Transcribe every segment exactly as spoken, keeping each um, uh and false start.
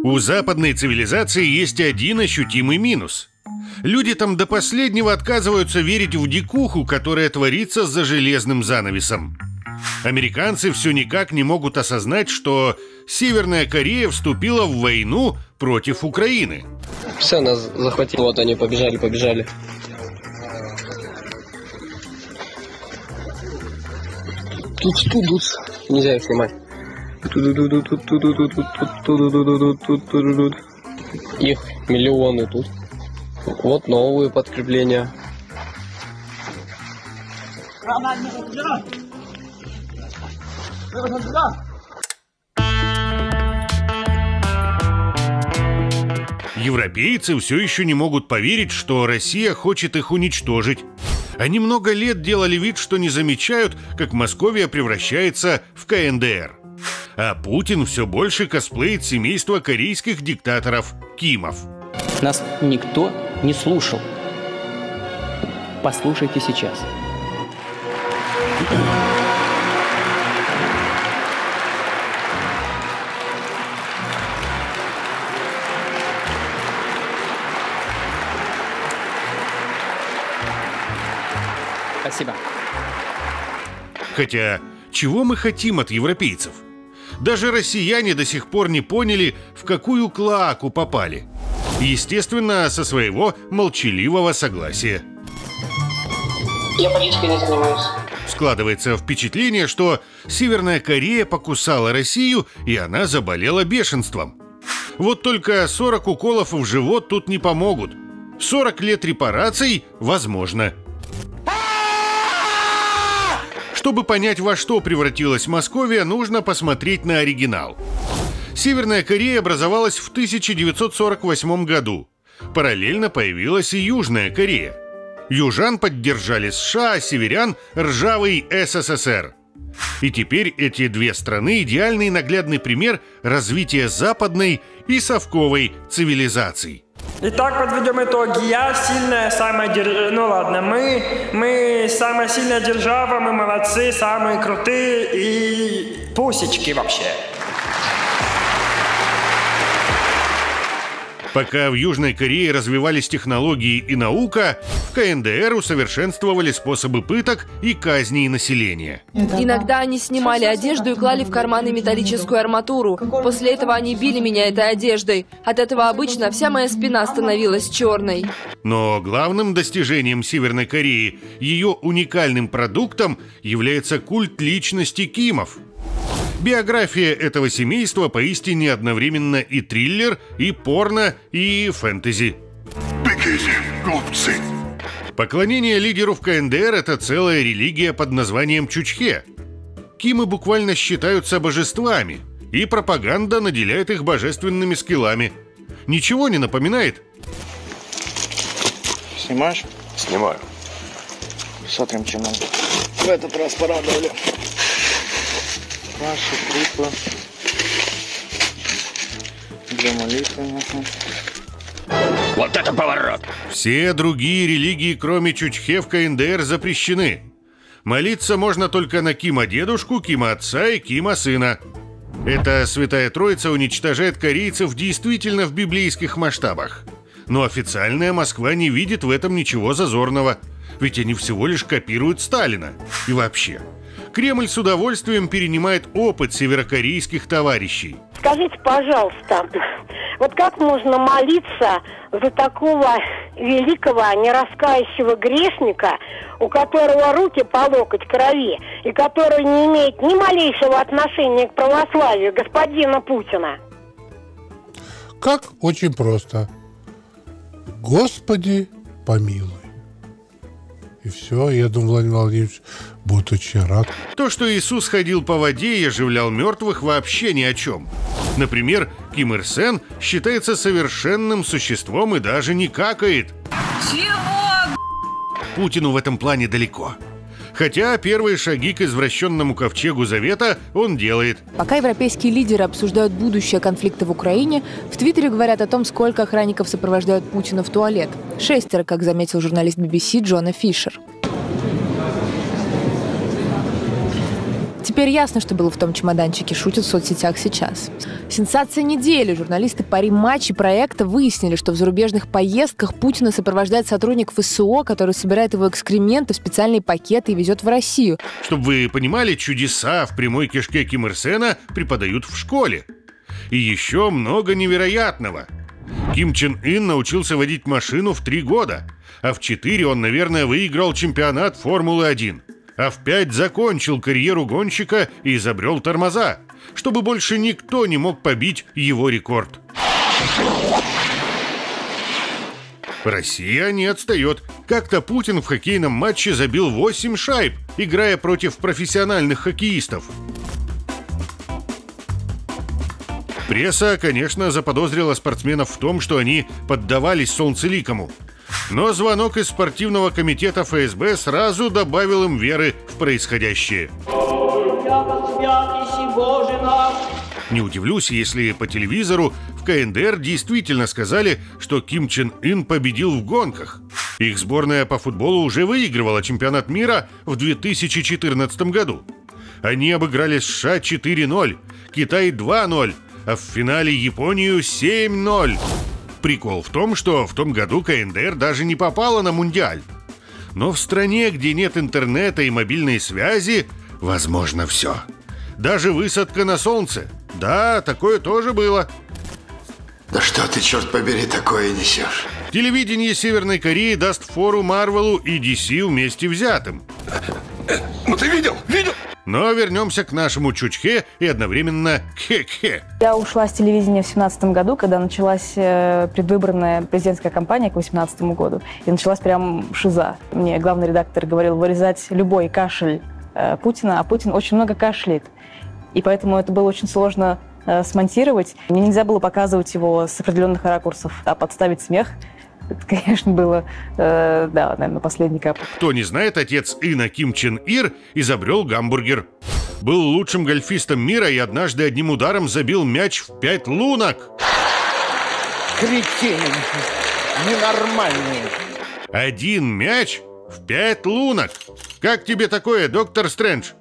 У западной цивилизации есть один ощутимый минус. Люди там до последнего отказываются верить в дикуху, которая творится за железным занавесом. Американцы все никак не могут осознать, что Северная Корея вступила в войну против Украины. Все, нас захватили. Вот они побежали, побежали. Тут тут нельзя их снимать. Их миллионы тут. Вот новые подкрепления. Европейцы все еще не могут поверить, что Россия хочет их уничтожить. Они много лет делали вид, что не замечают, как Московия превращается в ка эн дэ эр. А Путин все больше косплеит семейство корейских диктаторов Кимов. Нас никто не слушал. Послушайте сейчас. Спасибо. Хотя, чего мы хотим от европейцев? Даже россияне до сих пор не поняли, в какую клоаку попали. Естественно, со своего молчаливого согласия. Я политикой не занимаюсь. Складывается впечатление, что Северная Корея покусала Россию, и она заболела бешенством. Вот только сорок уколов в живот тут не помогут. сорок лет репараций возможно. Чтобы понять, во что превратилась Московия, нужно посмотреть на оригинал. Северная Корея образовалась в тысяча девятьсот сорок восьмом году. Параллельно появилась и Южная Корея. Южан поддержали США, а северян – ржавый эс эс эс эр. И теперь эти две страны – идеальный наглядный пример развития западной и совковой цивилизаций. Итак, подведем итоги. Я сильная, самая держава. Ну ладно, мы, мы самая сильная держава, мы молодцы, самые крутые и пусечки вообще. Пока в Южной Корее развивались технологии и наука, в ка эн дэ эр усовершенствовали способы пыток и казней населения. Иногда они снимали одежду и клали в карманы металлическую арматуру. После этого они били меня этой одеждой. От этого обычно вся моя спина становилась черной. Но главным достижением Северной Кореи, ее уникальным продуктом, является культ личности Кимов. Биография этого семейства поистине одновременно и триллер, и порно, и фэнтези. Поклонение лидеру в ка эн дэ эр – это целая религия под названием Чучхе. Кимы буквально считаются божествами, и пропаганда наделяет их божественными скиллами. Ничего не напоминает? Снимаешь? Снимаю. Смотрим, чем нам в этот раз порадовали. Наши трупы для молитвы. Вот это поворот! Все другие религии, кроме Чучхе, в ка эн дэ эр запрещены. Молиться можно только на Кима-дедушку, Кима-отца и Кима-сына. Эта святая троица уничтожает корейцев действительно в библейских масштабах. Но официальная Москва не видит в этом ничего зазорного. Ведь они всего лишь копируют Сталина. И вообще, Кремль с удовольствием перенимает опыт северокорейских товарищей. Скажите, пожалуйста, вот как можно молиться за такого великого, нераскающего грешника, у которого руки по локоть крови, и который не имеет ни малейшего отношения к православию, господина Путина? Как? Очень просто. Господи, помилуй. И все, я думаю, Владимир Владимирович будет очень рад. То, что Иисус ходил по воде и оживлял мертвых, вообще ни о чем. Например, Ким Ир Сен считается совершенным существом и даже не какает. Чего? Путину в этом плане далеко. Хотя первые шаги к извращенному ковчегу завета он делает. Пока европейские лидеры обсуждают будущее конфликта в Украине, в Твиттере говорят о том, сколько охранников сопровождают Путина в туалет. Шестеро, как заметил журналист би би си Джона Фишер. Теперь ясно, что было в том чемоданчике, шутят в соцсетях сейчас. Сенсация недели. Журналисты Пари Матч и проекта выяснили, что в зарубежных поездках Путина сопровождает сотрудник ФСО, который собирает его экскременты в специальные пакеты и везет в Россию. Чтобы вы понимали, чудеса в прямой кишке Ким Ир Сена преподают в школе. И еще много невероятного. Ким Чен Ын научился водить машину в три года, а в четыре он, наверное, выиграл чемпионат Формулы один. А в пять закончил карьеру гонщика и изобрел тормоза, чтобы больше никто не мог побить его рекорд. Россия не отстает. Как-то Путин в хоккейном матче забил восемь шайб, играя против профессиональных хоккеистов. Пресса, конечно, заподозрила спортсменов в том, что они поддавались солнцеликому. Но звонок из спортивного комитета эф эс бэ сразу добавил им веры в происходящее. Не удивлюсь, если по телевизору в ка эн дэ эр действительно сказали, что Ким Чен Ын победил в гонках. Их сборная по футболу уже выигрывала чемпионат мира в две тысячи четырнадцатом году. Они обыграли США четыре ноль, Китай два ноль, а в финале Японию семь ноль. Прикол в том, что в том году ка эн дэ эр даже не попала на Мундиаль. Но в стране, где нет интернета и мобильной связи, возможно все. Даже высадка на солнце. Да, такое тоже было. Да что ты, черт побери, такое несешь? Телевидение Северной Кореи даст фору Марвелу и ди си вместе взятым. Ну ты видел? Видел? Но вернемся к нашему Чучхе и одновременно Кхе-Кхе. Я ушла с телевидения в семнадцатом году, когда началась предвыборная президентская кампания к восемнадцатому году. И началась прям шиза. Мне главный редактор говорил вырезать любой кашель Путина, а Путин очень много кашляет. И поэтому это было очень сложно э, смонтировать. Мне нельзя было показывать его с определенных ракурсов, а подставить смех. Это, конечно, было, э, да, наверное, последний кап. Кто не знает, отец Ына Ким Чен Ир изобрел гамбургер. Был лучшим гольфистом мира и однажды одним ударом забил мяч в пять лунок. Кретин! Ненормальный! Один мяч в пять лунок. Как тебе такое, доктор Стрэндж?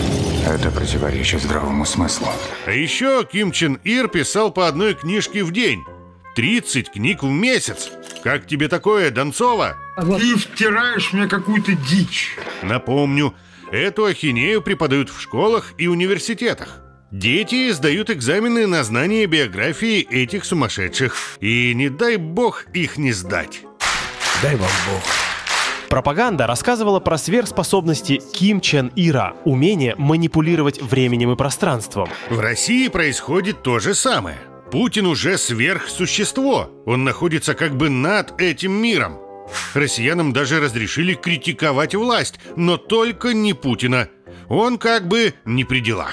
Это противоречит здравому смыслу. А еще Ким Чен Ир писал по одной книжке в день. тридцать книг в месяц. Как тебе такое, Донцова? Ты втираешь мне какую-то дичь. Напомню, эту ахинею преподают в школах и университетах. Дети сдают экзамены на знание биографии этих сумасшедших. И не дай бог их не сдать. Дай вам бог. Пропаганда рассказывала про сверхспособности Ким Чен Ира, умение манипулировать временем и пространством. В России происходит то же самое. Путин уже сверхсущество. Он находится как бы над этим миром. Россиянам даже разрешили критиковать власть, но только не Путина. Он как бы не при делах.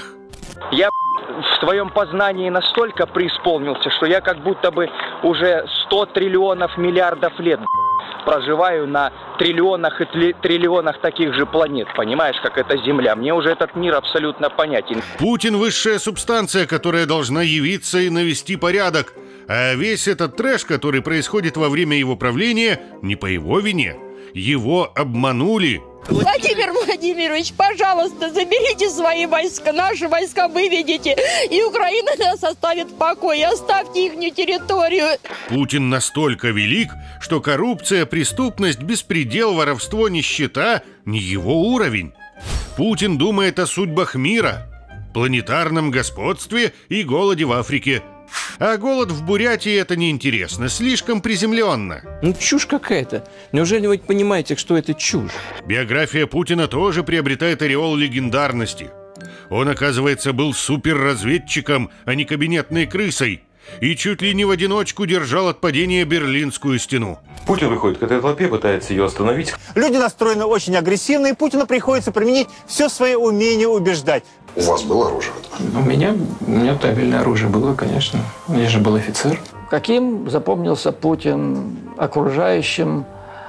Я в твоем познании настолько преисполнился, что я как будто бы уже сто триллионов миллиардов лет проживаю на триллионах и триллионах таких же планет, понимаешь, как эта Земля. Мне уже этот мир абсолютно понятен. Путин – высшая субстанция, которая должна явиться и навести порядок. А весь этот трэш, который происходит во время его правления, не по его вине. Его обманули. Владимир Владимирович, пожалуйста, заберите свои войска, наши войска выведите, и Украина нас оставит в покое, оставьте ихнюю территорию. Путин настолько велик, что коррупция, преступность, беспредел, воровство, нищета – не его уровень. Путин думает о судьбах мира, планетарном господстве и голоде в Африке. А голод в Бурятии – это неинтересно, слишком приземленно. Ну, чушь какая-то. Неужели вы понимаете, что это чушь? Биография Путина тоже приобретает ореол легендарности. Он, оказывается, был суперразведчиком, а не кабинетной крысой. И чуть ли не в одиночку держал от падения Берлинскую стену. Путин выходит к этой толпе, пытается ее остановить. Люди настроены очень агрессивно, и Путину приходится применить все свое умение убеждать. У вас было оружие? У меня, у меня табельное оружие было, конечно. Я же был офицер. Каким запомнился Путин окружающим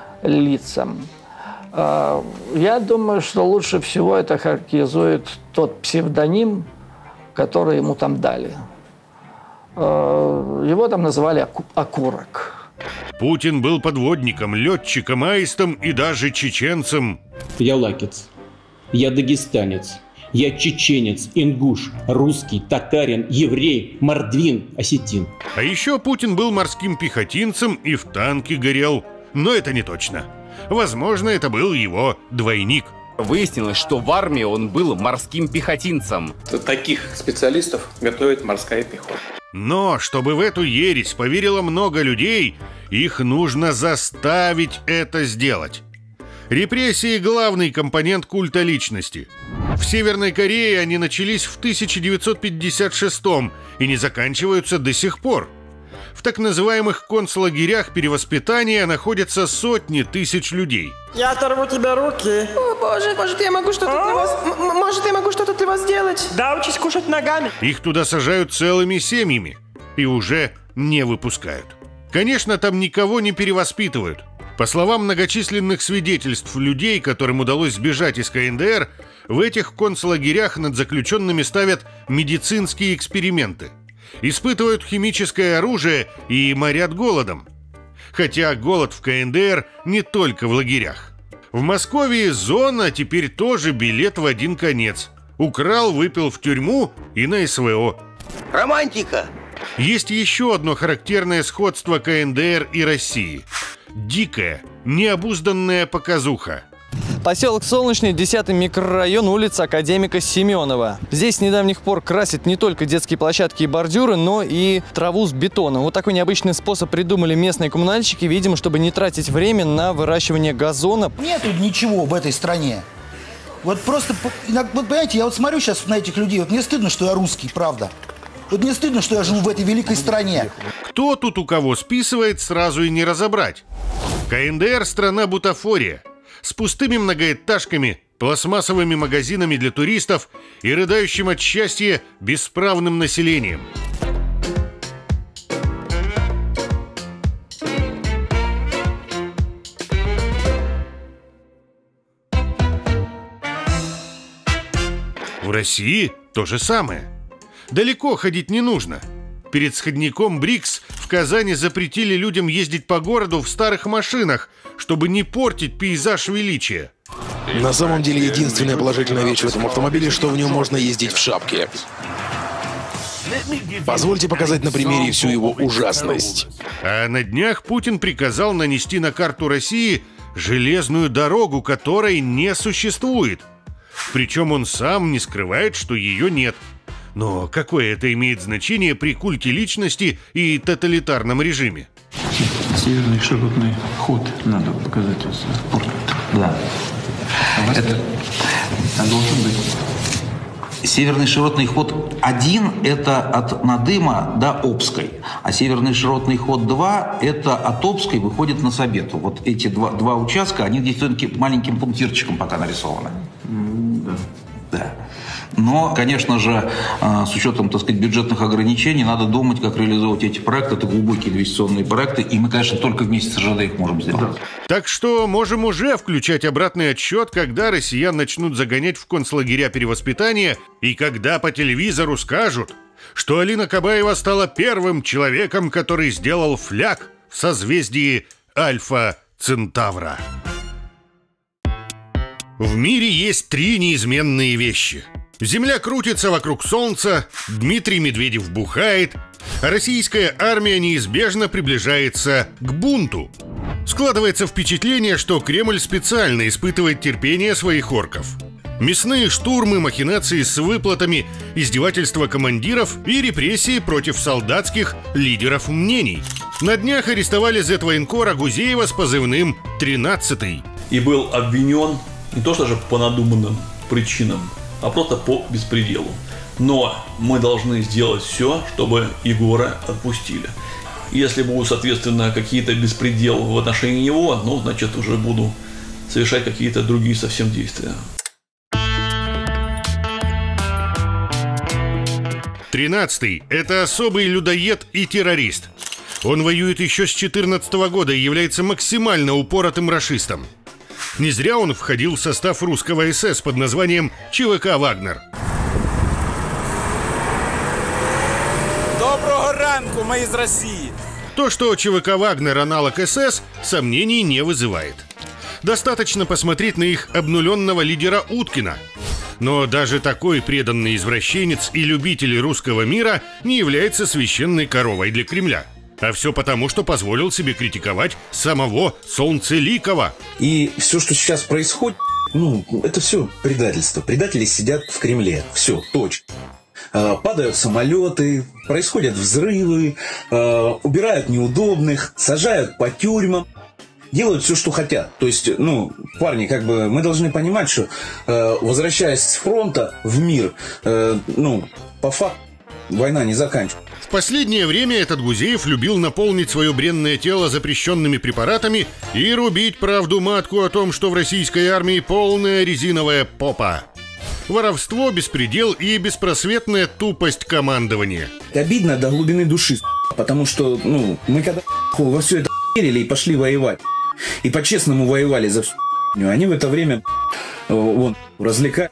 лицам? Я думаю, что лучше всего это характеризует тот псевдоним, который ему там дали. Его там называли «Окурок». Путин был подводником, летчиком, аистом и даже чеченцем. Я лакец, я дагестанец, Я чеченец, ингуш, русский, татарин, еврей, мордвин, осетин. А еще Путин был морским пехотинцем и в танке горел. Но это не точно. Возможно, это был его двойник. Выяснилось, что в армии он был морским пехотинцем. Таких специалистов готовит морская пехота. Но чтобы в эту ересь поверило много людей, их нужно заставить это сделать. Репрессии – главный компонент культа личности. В Северной Корее они начались в тысяча девятьсот пятьдесят шестом и не заканчиваются до сих пор. В так называемых концлагерях перевоспитания находятся сотни тысяч людей. Я оторву тебе руки. О, боже, может, я могу что-то для вас... Может, я могу что-то для вас сделать? Да, учись кушать ногами. Их туда сажают целыми семьями и уже не выпускают. Конечно, там никого не перевоспитывают. По словам многочисленных свидетельств людей, которым удалось сбежать из ка эн дэ эр, в этих концлагерях над заключенными ставят медицинские эксперименты. Испытывают химическое оружие и морят голодом. Хотя голод в ка эн дэ эр не только в лагерях. В Москве зона теперь тоже билет в один конец. Украл, выпил в тюрьму и на эс вэ о. Романтика! Есть еще одно характерное сходство ка эн дэ эр и России. Дикая, необузданная показуха. Поселок Солнечный, десятый микрорайон, улица Академика Семенова. Здесь с недавних пор красят не только детские площадки и бордюры, но и траву с бетоном. Вот такой необычный способ придумали местные коммунальщики, видимо, чтобы не тратить время на выращивание газона. Нету ничего в этой стране. Вот просто, вот понимаете, я вот смотрю сейчас на этих людей, вот мне стыдно, что я русский, правда. Вот мне стыдно, что я живу в этой великой стране. Кто тут у кого списывает, сразу и не разобрать. ка эн дэ эр – страна бутафория. С пустыми многоэтажками, пластмассовыми магазинами для туристов и рыдающим от счастья бесправным населением. В России то же самое. Далеко ходить не нужно. Перед сходником БРИКС в Казани запретили людям ездить по городу в старых машинах, чтобы не портить пейзаж величия. На самом деле, единственная положительная вещь в этом автомобиле, что в нем можно ездить в шапке. Позвольте показать на примере всю его ужасность. А на днях Путин приказал нанести на карту России железную дорогу, которой не существует. Причем он сам не скрывает, что ее нет. Но какое это имеет значение при культе личности и тоталитарном режиме? Северный широтный ход надо показать в порт. Да. Это должен быть. Северный широтный ход один – это от Надыма до Обской, а северный широтный ход два – это от Обской выходит на Сабету. Вот эти два, два участка, они здесь маленьким пунктирчиком пока нарисованы. Mm, да. Да. Но, конечно же, с учетом, так сказать, бюджетных ограничений, надо думать, как реализовывать эти проекты. Это глубокие инвестиционные проекты, и мы, конечно, только вместе с ЖД их можем сделать. Да. Так что можем уже включать обратный отсчет, когда россиян начнут загонять в концлагеря перевоспитания, и когда по телевизору скажут, что Алина Кабаева стала первым человеком, который сделал фляг в созвездии Альфа Центавра. В мире есть три неизменные вещи. Земля крутится вокруг Солнца, Дмитрий Медведев бухает, а российская армия неизбежно приближается к бунту. Складывается впечатление, что Кремль специально испытывает терпение своих орков. Мясные штурмы, махинации с выплатами, издевательства командиров и репрессии против солдатских лидеров мнений. На днях арестовали зэт-военкора Гузеева с позывным тринадцатый. И был обвинен не то что же по надуманным причинам, а просто по беспределу. Но мы должны сделать все, чтобы Егора отпустили. Если будут, соответственно, какие-то беспределы в отношении него, ну, значит, уже буду совершать какие-то другие совсем действия. тринадцатый – это особый людоед и террорист. Он воюет еще с четырнадцатого года и является максимально упоротым рашистом. Не зря он входил в состав русского эс эс под названием че вэ ка «Вагнер». Доброго ранку, мы из России! То, что че вэ ка «Вагнер» аналог эс эс, сомнений не вызывает. Достаточно посмотреть на их обнуленного лидера Уткина. Но даже такой преданный извращенец и любитель русского мира не является священной коровой для Кремля. А все потому, что позволил себе критиковать самого Солнцеликова. И все, что сейчас происходит, ну, это все предательство. Предатели сидят в Кремле. Все, точка. Падают самолеты, происходят взрывы, убирают неудобных, сажают по тюрьмам, делают все, что хотят. То есть, ну, парни, как бы мы должны понимать, что возвращаясь с фронта в мир, ну, по факту война не заканчивается. В последнее время этот Гузеев любил наполнить свое бренное тело запрещенными препаратами и рубить правду матку о том, что в российской армии полная резиновая попа. Воровство, беспредел и беспросветная тупость командования. Обидно до глубины души, потому что, ну, мы когда во все это верили и пошли воевать, и по-честному воевали за всю, они в это время вон, развлекали,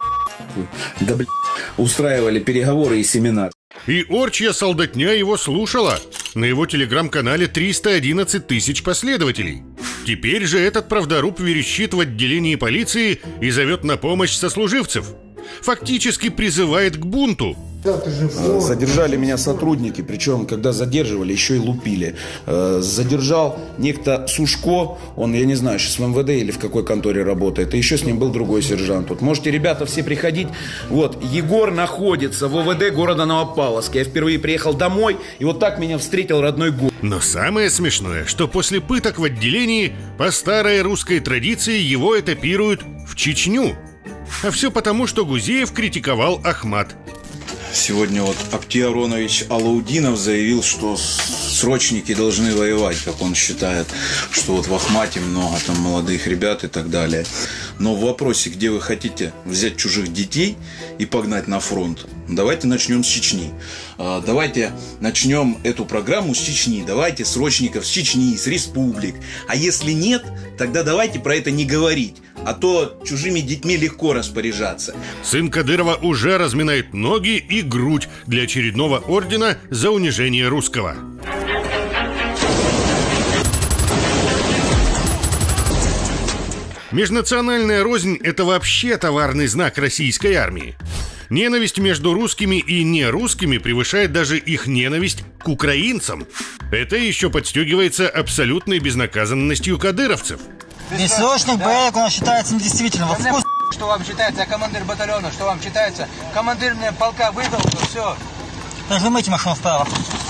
да, блин, устраивали переговоры и семинар. И орчья солдатня его слушала. На его телеграм-канале триста одиннадцать тысяч последователей. Теперь же этот правдоруб верещит в отделении полиции и зовет на помощь сослуживцев. Фактически призывает к бунту. Задержали меня сотрудники, причем, когда задерживали, еще и лупили. Задержал некто Сушко, он, я не знаю, сейчас в эм вэ дэ или в какой конторе работает, и еще с ним был другой сержант. Вот можете, ребята, все приходить. Вот, Егор находится в о вэ дэ города Новопавловска. Я впервые приехал домой, и вот так меня встретил родной город. Но самое смешное, что после пыток в отделении, по старой русской традиции, его этапируют в Чечню. А все потому, что Гузеев критиковал Ахмат. Сегодня вот Актий Аронович Алаудинов заявил, что срочники должны воевать, как он считает, что вот в Ахмате много там молодых ребят и так далее. Но в вопросе, где вы хотите взять чужих детей и погнать на фронт, давайте начнем с Чечни. Давайте начнем эту программу с Чечни. Давайте срочников с Чечни, с республик. А если нет, тогда давайте про это не говорить. А то чужими детьми легко распоряжаться. Сын Кадырова уже разминает ноги и грудь для очередного ордена за унижение русского. Межнациональная рознь – это вообще товарный знак российской армии. Ненависть между русскими и нерусскими превышает даже их ненависть к украинцам. Это еще подстегивается абсолютной безнаказанностью кадыровцев. Бессрочный порядок у нас считается недействительным. Вот вкус... Что вам считается, я командир батальона, что вам считается? Командир мне полка выдал, то все. Нажимайте машину вправо.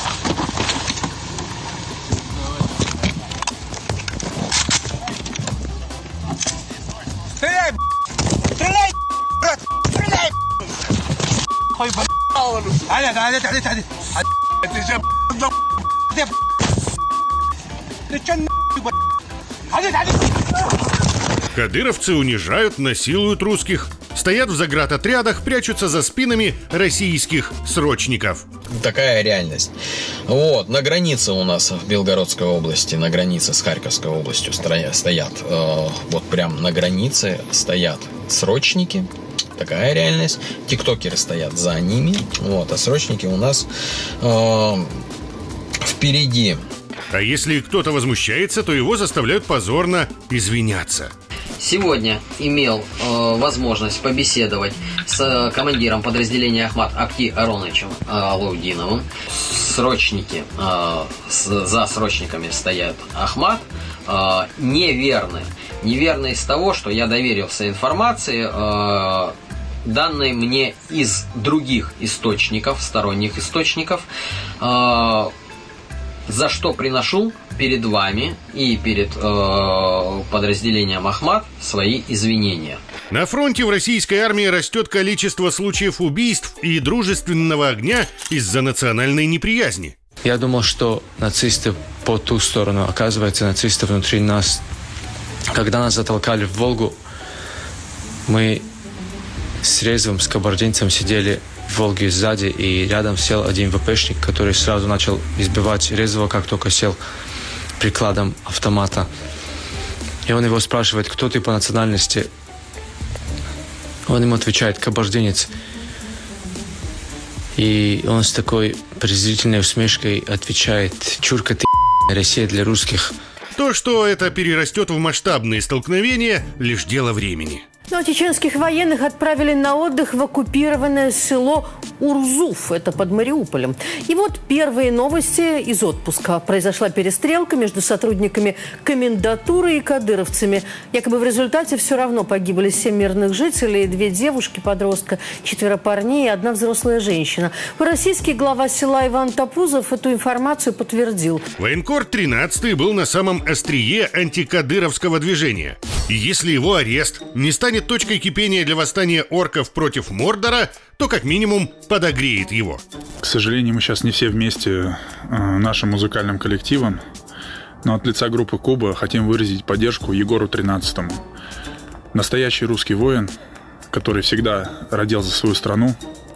Стреляй, стреляй, брат, стреляй. Ой, блядь. Аля, аля, аля, аля. Ты же, ты, ты че, блядь? Кадыровцы унижают, насилуют русских, стоят в заградотрядах, прячутся за спинами российских срочников. Такая реальность. Вот, на границе у нас в Белгородской области, на границе с Харьковской областью стоят, э, вот прям на границе стоят срочники. Такая реальность. Тиктокеры стоят за ними, вот, а срочники у нас э, впереди. А если кто-то возмущается, то его заставляют позорно извиняться. Сегодня имел э, возможность побеседовать с э, командиром подразделения Ахмат Акти Ароновичем э, Алаудиновым. Срочники, э, с, за срочниками стоят Ахмат. Э, неверны. Неверны из того, что я доверился информации, э, данной мне из других источников, сторонних источников, э, за что приношу перед вами и перед э, подразделением Ахмат свои извинения. На фронте в российской армии растет количество случаев убийств и дружественного огня из-за национальной неприязни. Я думал, что нацисты по ту сторону, оказывается, нацисты внутри нас. Когда нас затолкали в Волгу, мы с резвым, с кабардинцем сидели в Волге сзади, и рядом сел один ВПшник, который сразу начал избивать резвого, как только сел прикладом автомата. И он его спрашивает, кто ты по национальности? Он ему отвечает, кабардинец. И он с такой презрительной усмешкой отвечает, чурка ты, Россия для русских. То, что это перерастет в масштабные столкновения, лишь дело времени. Ну, а чеченских военных отправили на отдых в оккупированное село Урзуф, это под Мариуполем. И вот первые новости из отпуска. Произошла перестрелка между сотрудниками комендатуры и кадыровцами. Якобы в результате все равно погибли семь мирных жителей, две девушки-подростка, четверо парней и одна взрослая женщина. Российский глава села Иван Топузов эту информацию подтвердил. Военкор тринадцатый был на самом острие антикадыровского движения. И если его арест не станет точкой кипения для восстания орков против Мордора, то как минимум подогреет его. К сожалению, мы сейчас не все вместе э, нашим музыкальным коллективом, но от лица группы Куба хотим выразить поддержку Егору тринадцатому. Настоящий русский воин, который всегда родил за свою страну.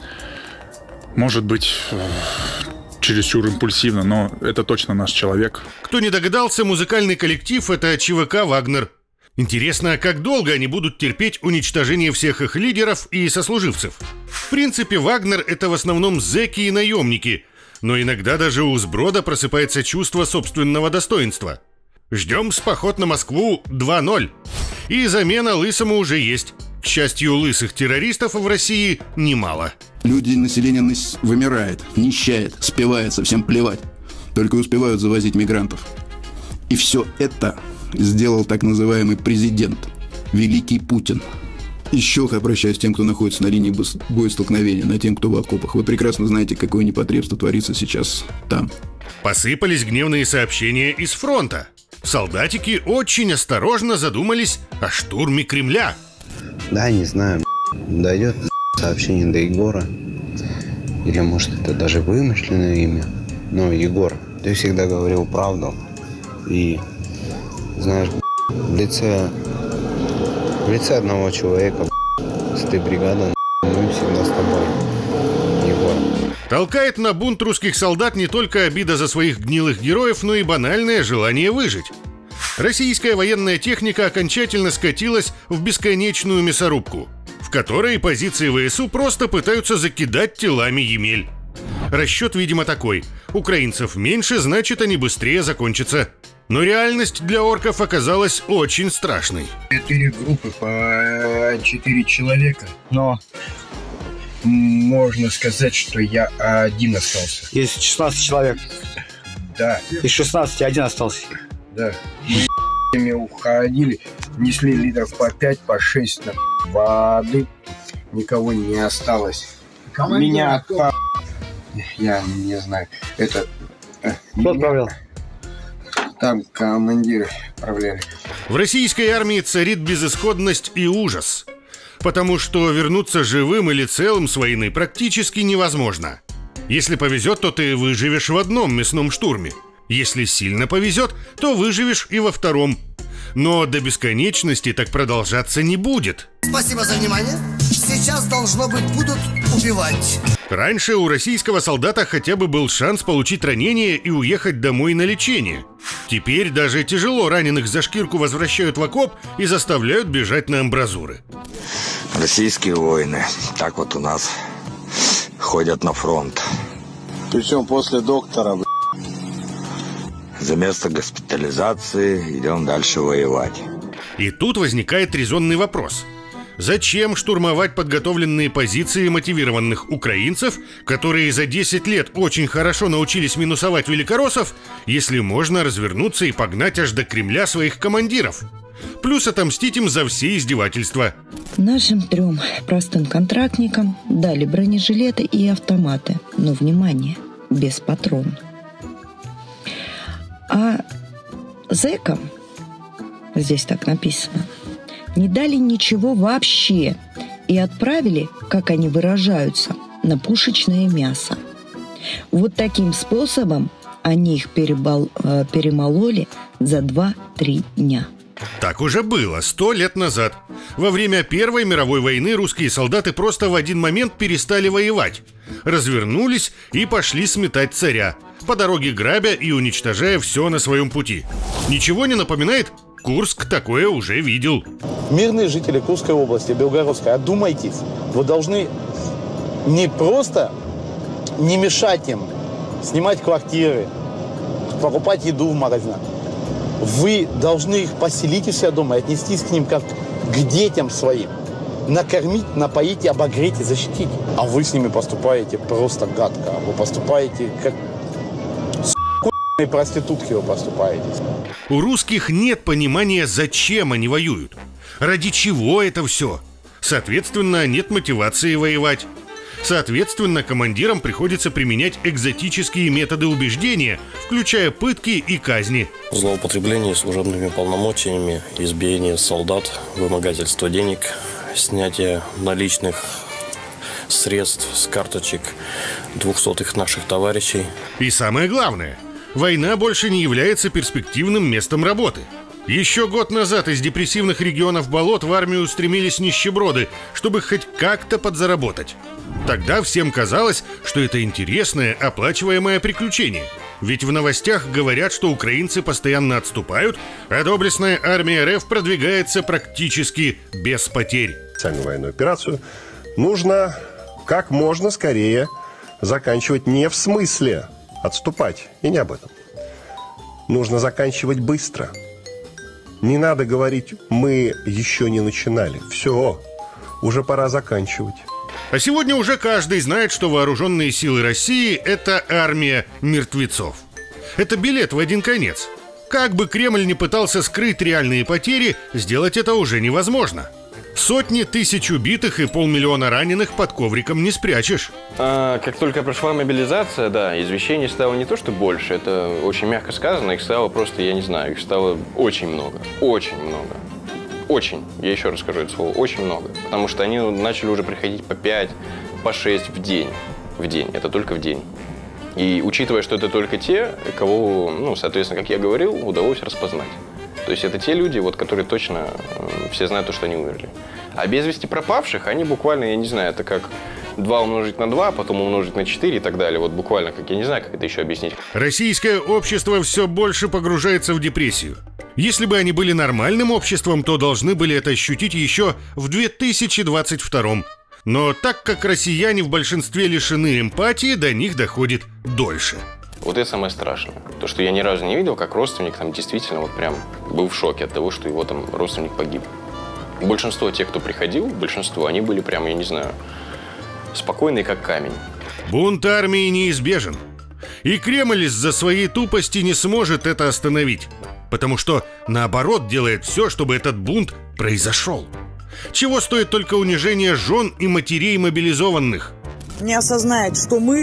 Может быть, э, чересчур импульсивно, но это точно наш человек. Кто не догадался, музыкальный коллектив – это ЧВК «Вагнер». Интересно, как долго они будут терпеть уничтожение всех их лидеров и сослуживцев? В принципе, Вагнер – это в основном зэки и наемники, но иногда даже у сброда просыпается чувство собственного достоинства. Ждем с поход на Москву два ноль. И замена лысому уже есть. К счастью, лысых террористов в России немало. Люди, население вымирает, нищает, спивается, всем плевать. Только успевают завозить мигрантов. И все это сделал так называемый президент, Великий Путин. Еще обращаюсь к тем, кто находится на линии боестолкновения, на тем, кто в окопах. Вы прекрасно знаете, какое непотребство творится сейчас там. Посыпались гневные сообщения из фронта. Солдатики очень осторожно задумались о штурме Кремля. Да, не знаю, дойдет сообщение до Егора. Или, может, это даже вымышленное имя. Но, Егор, ты всегда говорил правду. И, знаешь, в лице, в лице одного человека, с этой бригадой, мы всегда с тобой, Егор. Толкает на бунт русских солдат не только обида за своих гнилых героев, но и банальное желание выжить. Российская военная техника окончательно скатилась в бесконечную мясорубку, в которой позиции ВСУ просто пытаются закидать телами Емель. Расчет, видимо, такой. Украинцев меньше, значит, они быстрее закончатся. Но реальность для орков оказалась очень страшной. Четыре группы по четыре человека. Но можно сказать, что я один остался. Есть шестнадцать человек. Да. Из шестнадцати один остался. Да. Мы уходили, несли литров по пять, по шесть на воды. Никого не осталось. Командир, меня по... Я не знаю. Это... Кто отправлял? Там командиры отправляли. В российской армии царит безысходность и ужас. Потому что вернуться живым или целым с войны практически невозможно. Если повезет, то ты выживешь в одном мясном штурме. Если сильно повезет, то выживешь и во втором. Но до бесконечности так продолжаться не будет. Спасибо за внимание. Сейчас, должно быть, будут убивать. Раньше у российского солдата хотя бы был шанс получить ранение и уехать домой на лечение. Теперь даже тяжело раненых за шкирку возвращают в окоп и заставляют бежать на амбразуры. Российские воины так вот у нас ходят на фронт. Причем после доктора, б***ь. За место госпитализации идем дальше воевать. И тут возникает резонный вопрос. Зачем штурмовать подготовленные позиции мотивированных украинцев, которые за десять лет очень хорошо научились минусовать великороссов, если можно развернуться и погнать аж до Кремля своих командиров? Плюс отомстить им за все издевательства. Нашим трем простым контрактникам дали бронежилеты и автоматы. Но, внимание, без патронов. А зэкам, здесь так написано, не дали ничего вообще и отправили, как они выражаются, на пушечное мясо. Вот таким способом они их перебол, перемололи за два-три дня. Так уже было сто лет назад. Во время Первой мировой войны русские солдаты просто в один момент перестали воевать. Развернулись и пошли сметать царя, по дороге грабя и уничтожая все на своем пути. Ничего не напоминает? Курск такое уже видел. Мирные жители Курской области, Белгородской, одумайтесь. Вы должны не просто не мешать им снимать квартиры, покупать еду в магазинах. Вы должны их поселить у себя дома и отнестись к ним как к детям своим. накормить, напоить, обогреть и защитить. А вы с ними поступаете просто гадко. Вы поступаете как с***ные проститутки вы поступаете. У русских нет понимания, зачем они воюют. Ради чего это все? Соответственно, нет мотивации воевать. Соответственно, командирам приходится применять экзотические методы убеждения, включая пытки и казни. Злоупотребление служебными полномочиями, избиение солдат, вымогательство денег, снятие наличных средств с карточек двухсотых наших товарищей. И самое главное, война больше не является перспективным местом работы. Еще год назад из депрессивных регионов болот в армию устремились нищеброды, чтобы хоть как-то подзаработать. Тогда всем казалось, что это интересное, оплачиваемое приключение. Ведь в новостях говорят, что украинцы постоянно отступают, а доблестная армия РФ продвигается практически без потерь. Специальную военную операцию нужно как можно скорее заканчивать не в смысле отступать, и не об этом. Нужно заканчивать быстро. Не надо говорить, мы еще не начинали. Все, уже пора заканчивать. А сегодня уже каждый знает, что вооруженные силы России – это армия мертвецов. Это билет в один конец. Как бы Кремль ни пытался скрыть реальные потери, сделать это уже невозможно. Сотни тысяч убитых и полмиллиона раненых под ковриком не спрячешь. А, как только прошла мобилизация, да, извещений стало не то что больше, это очень мягко сказано, их стало просто, я не знаю, их стало очень много, очень много. Очень, я еще раз скажу это слово, очень много. Потому что они начали уже приходить по пять, по шесть в день. В день, это только в день. И учитывая, что это только те, кого, ну, соответственно, как я говорил, удалось распознать. То есть это те люди, вот, которые точно все знают то, что они умерли. А без вести пропавших, они буквально, я не знаю, это как два умножить на два, потом умножить на четыре и так далее. Вот буквально, как я не знаю, как это еще объяснить. Российское общество все больше погружается в депрессию. Если бы они были нормальным обществом, то должны были это ощутить еще в две тысячи двадцать втором. Но так как россияне в большинстве лишены эмпатии, до них доходит дольше. Вот это самое страшное. То, что я ни разу не видел, как родственник там действительно вот прям был в шоке от того, что его там родственник погиб. Большинство тех, кто приходил, большинство, они были прям, я не знаю, спокойные как камень. Бунт армии неизбежен. И Кремль из-за своей тупости не сможет это остановить. Потому что, наоборот, делает все, чтобы этот бунт произошел. Чего стоит только унижение жен и матерей мобилизованных? Не осознает, что мы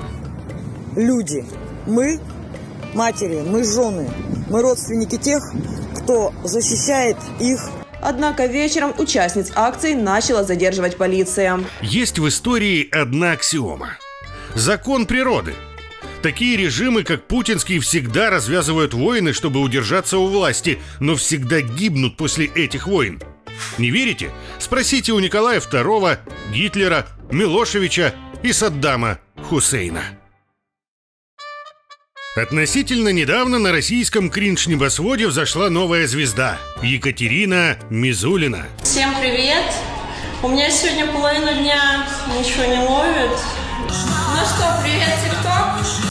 люди, мы матери, мы жены, мы родственники тех, кто защищает их. Однако вечером участниц акции начала задерживать полиция. Есть в истории одна аксиома. Закон природы. Такие режимы, как путинский, всегда развязывают войны, чтобы удержаться у власти, но всегда гибнут после этих войн. Не верите? Спросите у Николая второго, Гитлера, Милошевича и Саддама Хусейна. Относительно недавно на российском кринж-небосводе взошла новая звезда – Екатерина Мизулина. Всем привет! У меня сегодня половину дня ничего не ловит. Ну что, привет, ТикТок!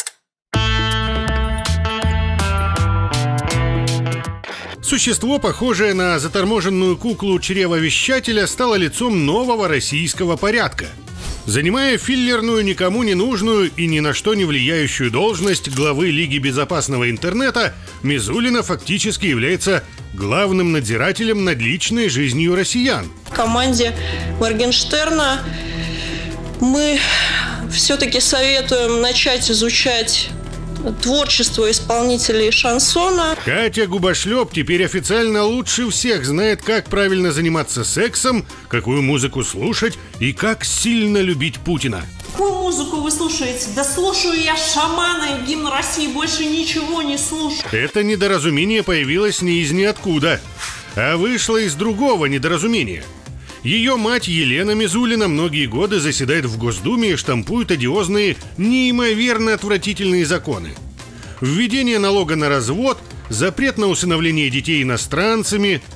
Существо, похожее на заторможенную куклу чревовещателя, стало лицом нового российского порядка. Занимая филлерную, никому не нужную и ни на что не влияющую должность главы Лиги безопасного интернета, Мизулина фактически является главным надзирателем над личной жизнью россиян. В команде Моргенштерна мы все-таки советуем начать изучать творчество исполнителей шансона. Катя Губошлеп теперь официально лучше всех знает, как правильно заниматься сексом, какую музыку слушать и как сильно любить Путина. Какую музыку вы слушаете? Да слушаю я Шамана и гимн России, больше ничего не слушаю. Это недоразумение появилось не из ниоткуда, а вышло из другого недоразумения. Ее мать Елена Мизулина многие годы заседает в Госдуме и штампует одиозные, неимоверно отвратительные законы. Введение налога на развод, запрет на усыновление детей иностранцами. А не надо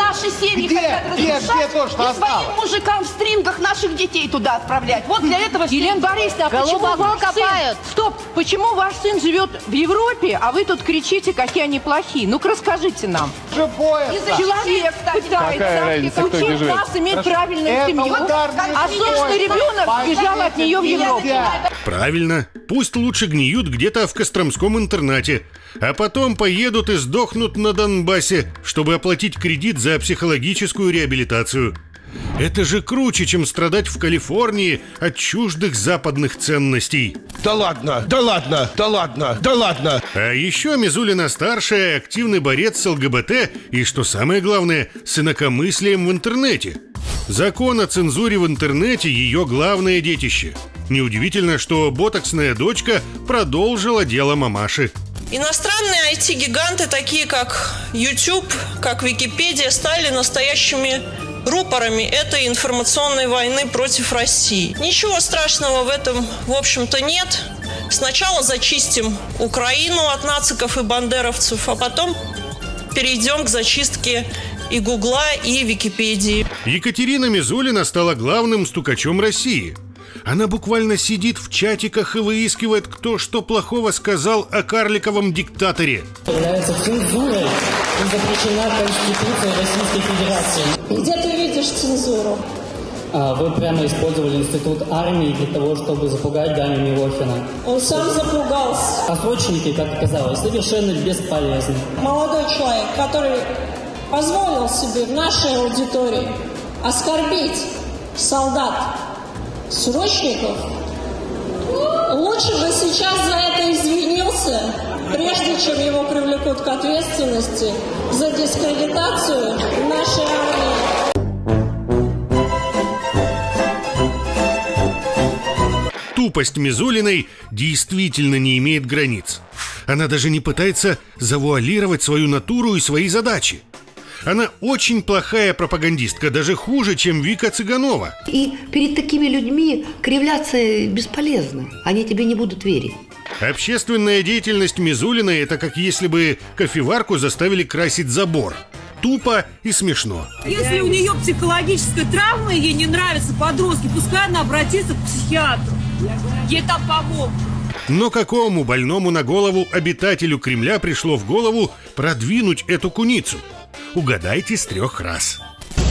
наши семьи где, хотят где, разрушать где то, что и осталось? своим мужикам в стрингах наших детей туда отправлять. Вот для этого... Елена Борисовна, а почему ваш копают? сын... Стоп, почему ваш сын живет в Европе, а вы тут кричите, какие они плохие? Ну-ка расскажите нам. Человек пытается учить нас иметь правильную семью, а собственный ребенок сбежал от нее в Европу. Правильно. Пусть лучше гниют где-то в Костромском интернате, а потом поедут и сдохнут на Донбассе, чтобы оплатить кредит за психологическую реабилитацию. Это же круче, чем страдать в Калифорнии от чуждых западных ценностей. Да ладно, да ладно, да ладно, да ладно. А еще Мизулина-старшая активный борец с ЛГБТ и, что самое главное, с инакомыслием в интернете. Закон о цензуре в интернете – ее главное детище. Неудивительно, что ботоксная дочка продолжила дело мамаши. Иностранные ай ти-гиганты, такие как YouTube, как Википедия, стали настоящими рупорами этой информационной войны против России. Ничего страшного в этом, в общем-то, нет. Сначала зачистим Украину от нациков и бандеровцев, а потом перейдем к зачистке и Гугла, и Википедии. Екатерина Мизулина стала главным стукачом России. Она буквально сидит в чатиках и выискивает, кто что плохого сказал о карликовом диктаторе. Является цензурой и запрещена Конституцией Российской Федерации. Где ты видишь цензуру? А, вы прямо использовали институт армии для того, чтобы запугать Даню Милохина. Он сам запугался. А срочники, как оказалось, совершенно бесполезны. Молодой человек, который позволил себе в нашей аудитории оскорбить солдат, срочников, лучше бы сейчас за это извинился, прежде чем его привлекут к ответственности за дискредитацию нашей армии. Тупость Мизулиной действительно не имеет границ. Она даже не пытается завуалировать свою натуру и свои задачи. Она очень плохая пропагандистка, даже хуже, чем Вика Цыганова. И перед такими людьми кривляться бесполезно. Они тебе не будут верить. Общественная деятельность Мизулиной – это как если бы кофеварку заставили красить забор. Тупо и смешно. Если у нее психологическая травма, ей не нравятся подростки, пускай она обратится к психиатру. Ей там помогут. Но какому больному на голову обитателю Кремля пришло в голову продвинуть эту куницу? Угадайте с трех раз.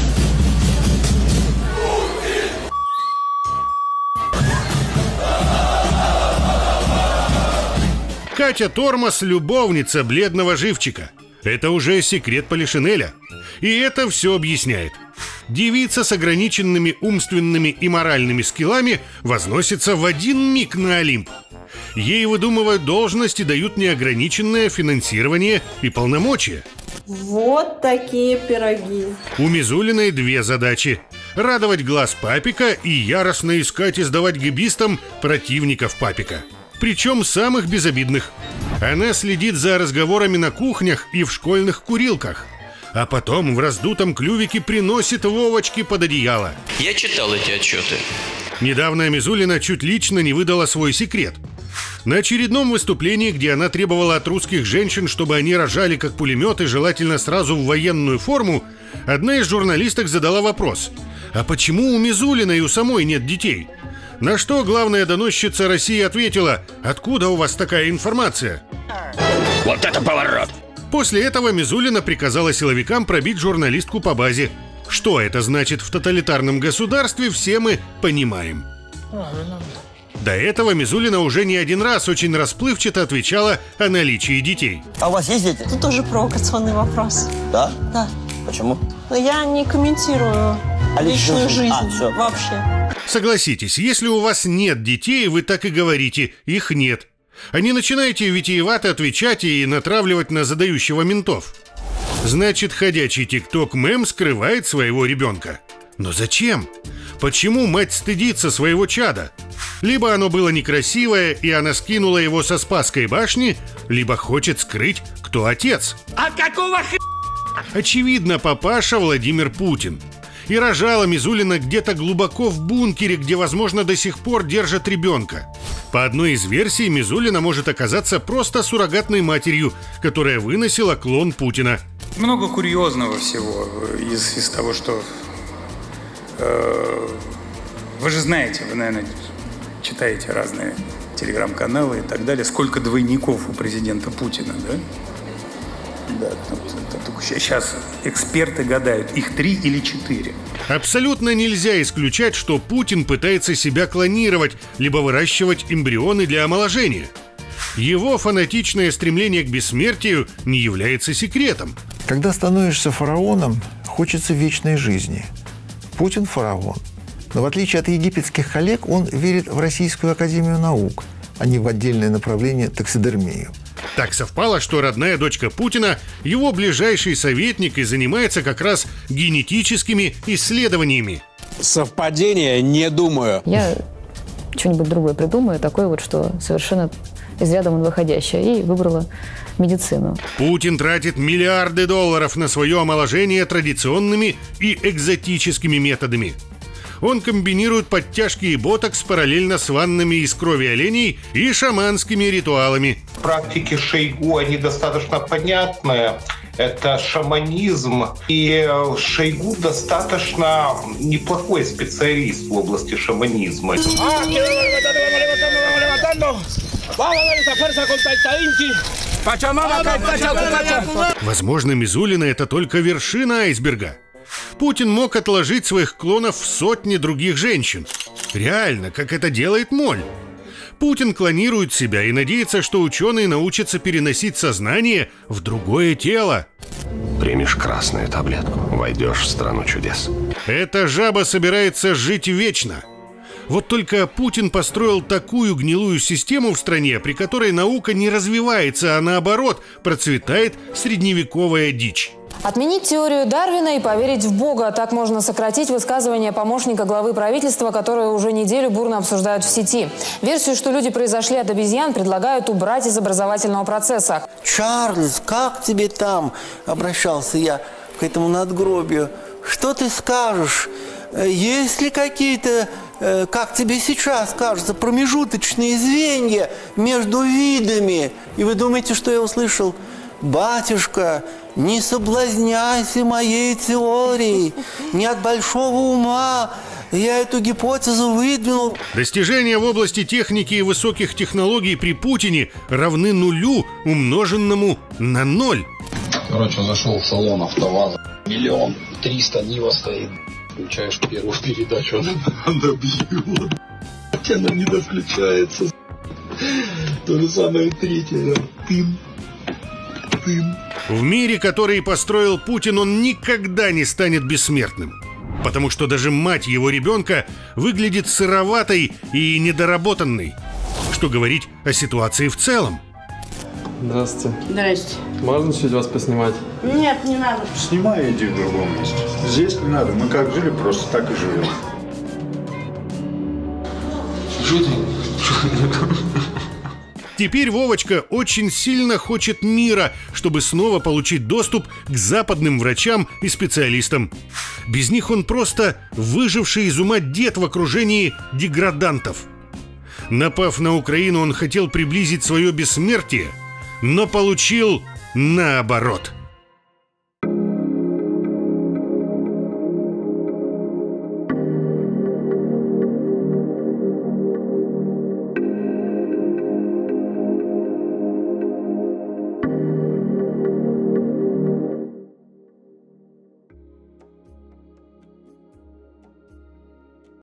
Катя Тормоз – любовница бледного живчика. Это уже секрет Полишинеля. И это все объясняет. Девица с ограниченными умственными и моральными скиллами возносится в один миг на Олимп. Ей выдумывают должности, дают неограниченное финансирование и полномочия. Вот такие пироги. У Мизулиной две задачи – радовать глаз папика и яростно искать и сдавать гэбистам противников папика. Причем самых безобидных. Она следит за разговорами на кухнях и в школьных курилках. А потом в раздутом клювике приносит Вовочке под одеяло. Я читал эти отчеты. Недавно Мизулина чуть лично не выдала свой секрет. На очередном выступлении, где она требовала от русских женщин, чтобы они рожали как пулеметы, желательно сразу в военную форму, одна из журналисток задала вопрос: а почему у Мизулиной у самой нет детей? На что главная доносчица России ответила: откуда у вас такая информация? Вот это поворот! После этого Мизулина приказала силовикам пробить журналистку по базе. Что это значит в тоталитарном государстве, все мы понимаем. До этого Мизулина уже не один раз очень расплывчато отвечала о наличии детей. А у вас есть дети? Это тоже провокационный вопрос. Да? Да. Почему? Но я не комментирую А личную жизнь а, все. вообще. Согласитесь, если у вас нет детей, вы так и говорите: их нет. А не начинаете витиевато отвечать и натравливать на задающего ментов. Значит, ходячий тикток-мем скрывает своего ребенка. Но зачем? Почему мать стыдится своего чада? Либо оно было некрасивое, и она скинула его со Спасской башни, либо хочет скрыть, кто отец. А какого х... Очевидно, папаша Владимир Путин. И рожала Мизулина где-то глубоко в бункере, где, возможно, до сих пор держат ребенка. По одной из версий, Мизулина может оказаться просто суррогатной матерью, которая выносила клон Путина. Много курьезного всего из, из того, что... Э, вы же знаете, вы, наверное, читаете разные телеграм-каналы и так далее. Сколько двойников у президента Путина, да? Да, сейчас эксперты гадают, их три или четыре. Абсолютно нельзя исключать, что Путин пытается себя клонировать, либо выращивать эмбрионы для омоложения. Его фанатичное стремление к бессмертию не является секретом. Когда становишься фараоном, хочется вечной жизни. Путин фараон. Но в отличие от египетских коллег, он верит в Российскую академию наук, а не в отдельное направление таксидермию. Так совпало, что родная дочка Путина – его ближайший советник и занимается как раз генетическими исследованиями. Совпадение? Не думаю. Я что-нибудь другое придумаю, такое вот, что совершенно из ряда вон выходящее, и выбрала медицину. Путин тратит миллиарды долларов на свое омоложение традиционными и экзотическими методами. Он комбинирует подтяжки и ботокс параллельно с ваннами из крови оленей и шаманскими ритуалами. Практики Шойгу, они достаточно понятные. Это шаманизм. И Шойгу достаточно неплохой специалист в области шаманизма. Возможно, Мизулина – это только вершина айсберга. Путин мог отложить своих клонов в сотни других женщин. Реально, как это делает моль. Путин клонирует себя и надеется, что ученые научатся переносить сознание в другое тело. Примешь красную таблетку, войдешь в страну чудес. Эта жаба собирается жить вечно. Вот только Путин построил такую гнилую систему в стране, при которой наука не развивается, а наоборот, процветает средневековая дичь. Отменить теорию Дарвина и поверить в Бога. Так можно сократить высказывание помощника главы правительства, которое уже неделю бурно обсуждают в сети. Версию, что люди произошли от обезьян, предлагают убрать из образовательного процесса. Чарльз, как тебе там? Обращался я к этому надгробию. Что ты скажешь? Есть ли какие-то, как тебе сейчас кажется, промежуточные звенья между видами? И вы думаете, что я услышал? Батюшка, не соблазняйся моей теорией. Не от большого ума я эту гипотезу выдвинул. Достижения в области техники и высоких технологий при Путине равны нулю, умноженному на ноль. Короче, зашел в салон АвтоВАЗа. Миллион триста Нива стоит. Включаешь первую передачу, она, она бьет. Она не доключается. То же самое третье. Тым. Тым. В мире, который построил Путин, он никогда не станет бессмертным. Потому что даже мать его ребенка выглядит сыроватой и недоработанной. Что говорить о ситуации в целом? Здравствуйте. Здрасте. Можно чуть вас поснимать? Нет, не надо. Снимай, иди в другом месте. Здесь не надо. Мы как жили, просто так и живем. Что ты? Теперь Вовочка очень сильно хочет мира, чтобы снова получить доступ к западным врачам и специалистам. Без них он просто выживший из ума дед в окружении деградантов. Напав на Украину, он хотел приблизить свое бессмертие, но получил наоборот.